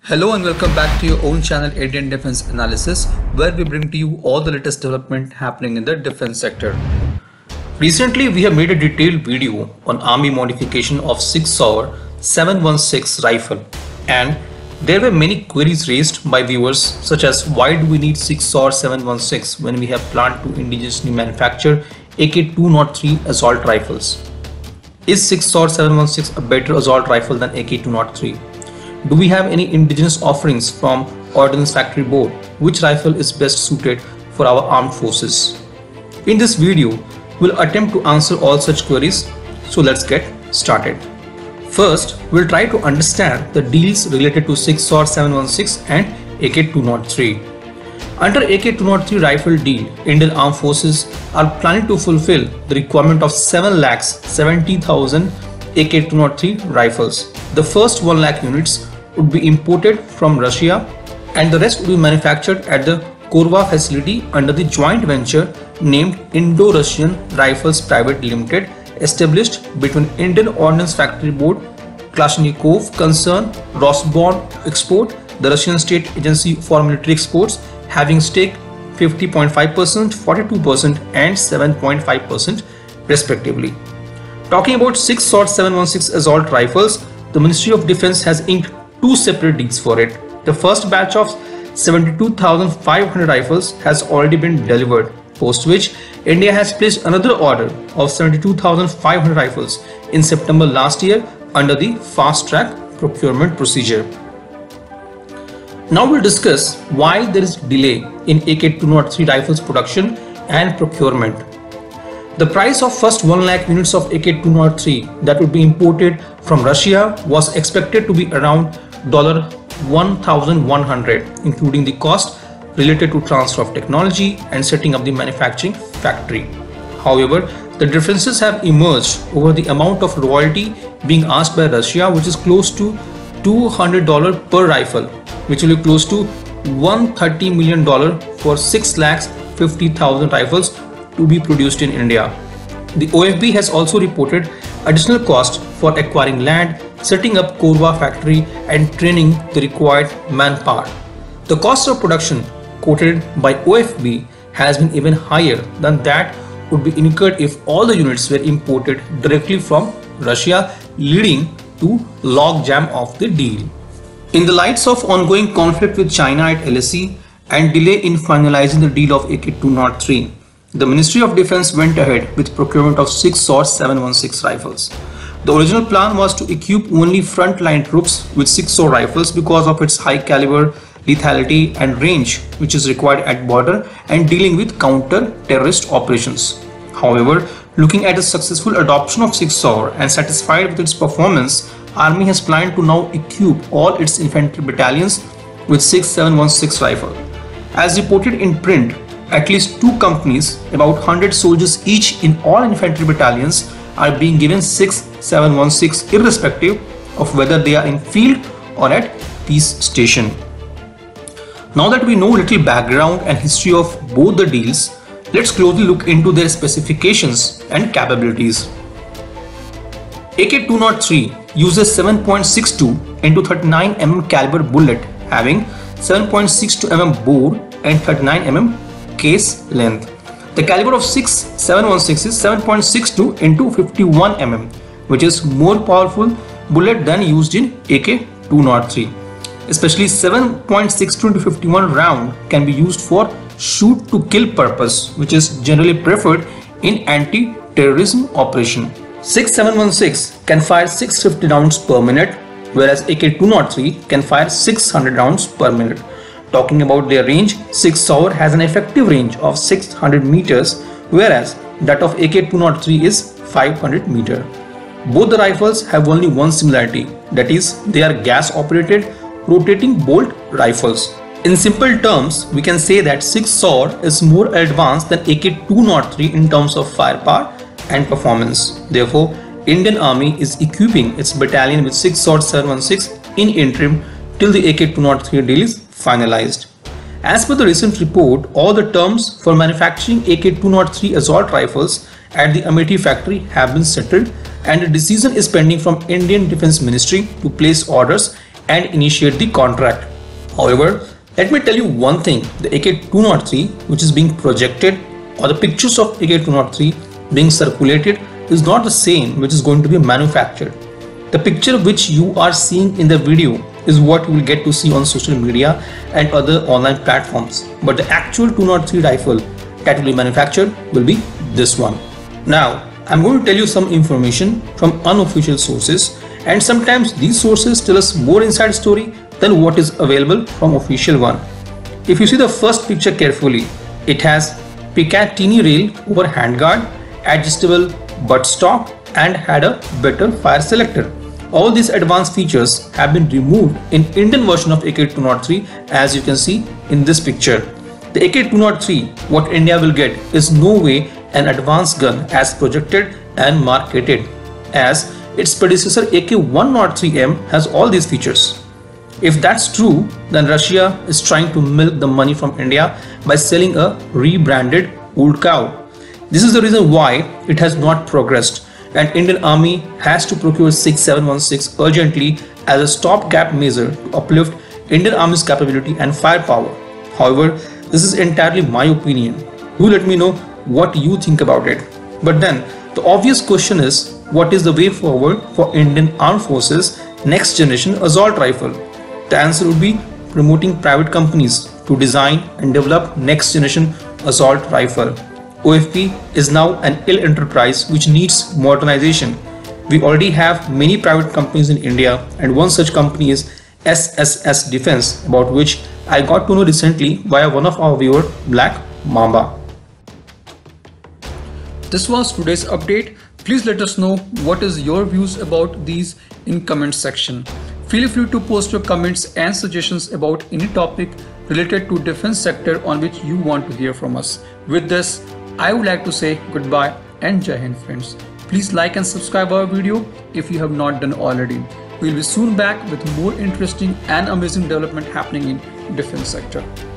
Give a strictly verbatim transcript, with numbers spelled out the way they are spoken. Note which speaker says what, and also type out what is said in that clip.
Speaker 1: Hello and welcome back to your own channel Indian Defense Analysis, where we bring to you all the latest development happening in the defense sector. Recently we have made a detailed video on army modification of Sig Sauer seven one six rifle, and there were many queries raised by viewers such as why do we need Sig Sauer seven one six when we have planned to indigenously manufacture A K two oh three assault rifles? Is Sig Sauer seven one six a better assault rifle than A K two oh three? Do we have any indigenous offerings from Ordnance Factory Board? Which rifle is best suited for our armed forces? In this video, we'll attempt to answer all such queries, so let's get started. First, we'll try to understand the deals related to Sig Sauer seven one six and A K two oh three. Under A K two oh three rifle deal, Indian Armed Forces are planning to fulfill the requirement of seven lakh seventy thousand A K two oh three rifles. The first one lakh units would be imported from Russia and the rest would be manufactured at the Korva facility under the joint venture named Indo-Russian Rifles Private Limited, established between Indian Ordnance Factory Board, Kalashnikov Concern, Rosbon Export, the Russian State Agency for Military Exports, having stake fifty point five percent, forty-two percent and seven point five percent respectively. Talking about Sig Sauer seven one six assault rifles, the Ministry of Defense has inked two separate deals for it. The first batch of seventy-two thousand five hundred rifles has already been delivered, post which India has placed another order of seventy-two thousand five hundred rifles in September last year under the fast track procurement procedure. Now we'll discuss why there is delay in A K two oh three rifles production and procurement. The price of first one lakh units of A K two oh three that would be imported from Russia was expected to be around one thousand one hundred dollars, including the cost related to transfer of technology and setting up the manufacturing factory. However, the differences have emerged over the amount of royalty being asked by Russia, which is close to two hundred dollars per rifle, which will be close to one hundred thirty million dollars for six lakh fifty thousand rifles to be produced in India. The O F B has also reported additional cost for acquiring land, setting up Korva factory and training the required manpower. The cost of production quoted by O F B has been even higher than that would be incurred if all the units were imported directly from Russia, leading to logjam of the deal. In the lights of ongoing conflict with China at L A C and delay in finalizing the deal of A K two oh three, the Ministry of Defense went ahead with procurement of Sig Sauer seven one six rifles. The original plan was to equip only frontline troops with Sig Sauer rifles because of its high caliber, lethality and range which is required at border and dealing with counter-terrorist operations. However, looking at the successful adoption of Sig Sauer and satisfied with its performance, Army has planned to now equip all its infantry battalions with Sig seven one six rifle. As reported in print, at least two companies, about one hundred soldiers each in all infantry battalions, are being given Sig seven one six irrespective of whether they are in field or at peace station. Now that we know little background and history of both the deals, let's closely look into their specifications and capabilities. A K two oh three uses seven point six two into thirty-nine millimeter caliber bullet having seven point six two millimeter bore and thirty-nine millimeter case length. The caliber of Sig seven one six is seven point six two into fifty-one millimeter, which is more powerful bullet than used in A K two oh three. Especially seven point six two into fifty-one round can be used for shoot to kill purpose, which is generally preferred in anti-terrorism operation. Sig seven one six can fire six hundred fifty rounds per minute, whereas A K two oh three can fire six hundred rounds per minute. Talking about their range, Sig Sauer has an effective range of six hundred meters, whereas that of A K two oh three is five hundred meters. Both the rifles have only one similarity, that is, they are gas operated rotating bolt rifles. In simple terms, we can say that Sig Sauer is more advanced than A K two oh three in terms of firepower and performance. Therefore, Indian Army is equipping its battalion with Sig Sauer seven one six in interim till the A K two oh three deal is finalized. As per the recent report, all the terms for manufacturing A K two oh three assault rifles at the Amethi factory have been settled and a decision is pending from Indian Defence Ministry to place orders and initiate the contract. However, let me tell you one thing, the A K two oh three which is being projected or the pictures of A K two oh three being circulated is not the same which is going to be manufactured. The picture which you are seeing in the video is what you will get to see on social media and other online platforms. But the actual two oh three rifle that will be manufactured will be this one. Now, I'm going to tell you some information from unofficial sources, and sometimes these sources tell us more inside story than what is available from official one. If you see the first picture carefully, it has Picatinny rail over handguard, adjustable buttstock, and had a better fire selector. All these advanced features have been removed in Indian version of A K two oh three, as you can see in this picture. The A K two oh three, what India will get, is no way an advanced gun as projected and marketed, as its predecessor A K one oh three M has all these features. If that's true, then Russia is trying to milk the money from India by selling a rebranded old cow. This is the reason why it has not progressed, and Indian Army has to procure six seven one six urgently as a stopgap measure to uplift Indian Army's capability and firepower. However, this is entirely my opinion. Do let me know what you think about it. But then, the obvious question is, what is the way forward for Indian Armed Forces next generation assault rifle? The answer would be promoting private companies to design and develop next generation assault rifle. O F P is now an ill enterprise which needs modernization. We already have many private companies in India, and one such company is S S S Defense, about which I got to know recently via one of our viewers, Black Mamba. This was today's update. Please let us know what is your views about these in comment section. Feel free to post your comments and suggestions about any topic related to defense sector on which you want to hear from us. With this, I would like to say goodbye and Jai Hind friends. Please like and subscribe our video if you have not done already. We will be soon back with more interesting and amazing development happening in defense sector.